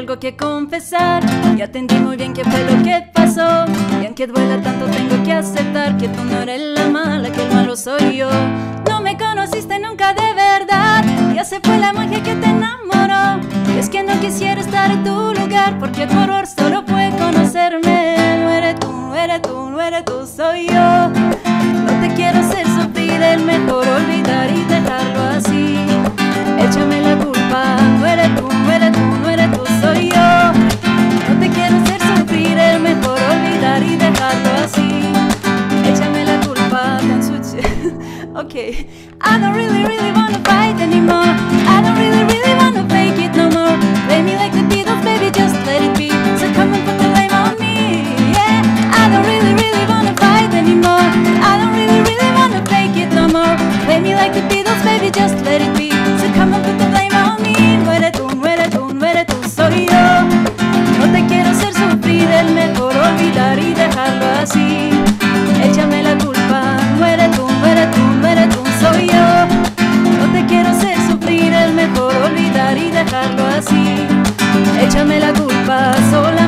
algo que confesar. Ya entendí muy bien qué fue lo que pasó, y aunque duela tanto tengo que aceptar que tú no eres la mala, que el malo soy yo. No me conociste nunca de verdad, ya se fue la magia que te enamoró. Y es que no quisiera estar en tu lugar, porque tu horror solo puede conocerme. No eres tú, no eres tú, no eres tú, soy yo. No te quiero hacer sufrir, es mejor olvidar y dejarlo así. Échame la culpa, no eres tú, no eres tú, no eres tú, soy yo. No te quiero hacer sufrir, es mejor olvidar y dejarlo así. Échame la culpa, don't switch it. Okay, I don't really wanna fight anymore. I don't really wanna fake it no more. Play me like the Beatles, baby, just let it be. So come and put the blame on me, yeah. I don't really wanna fight anymore. I don't really wanna fake it no more. Play me like the Beatles, baby, just let it be. So come and put the blame on me. No eres tú, no eres tú, no eres tú, soy yo. No te quiero hacer sufrir, es mejor olvidar y dejarlo así. Échame la culpa, no eres tú, no eres tú, no eres tú, soy yo. No te quiero hacer sufrir, es mejor olvidar y dejarlo así. Échame la culpa sola.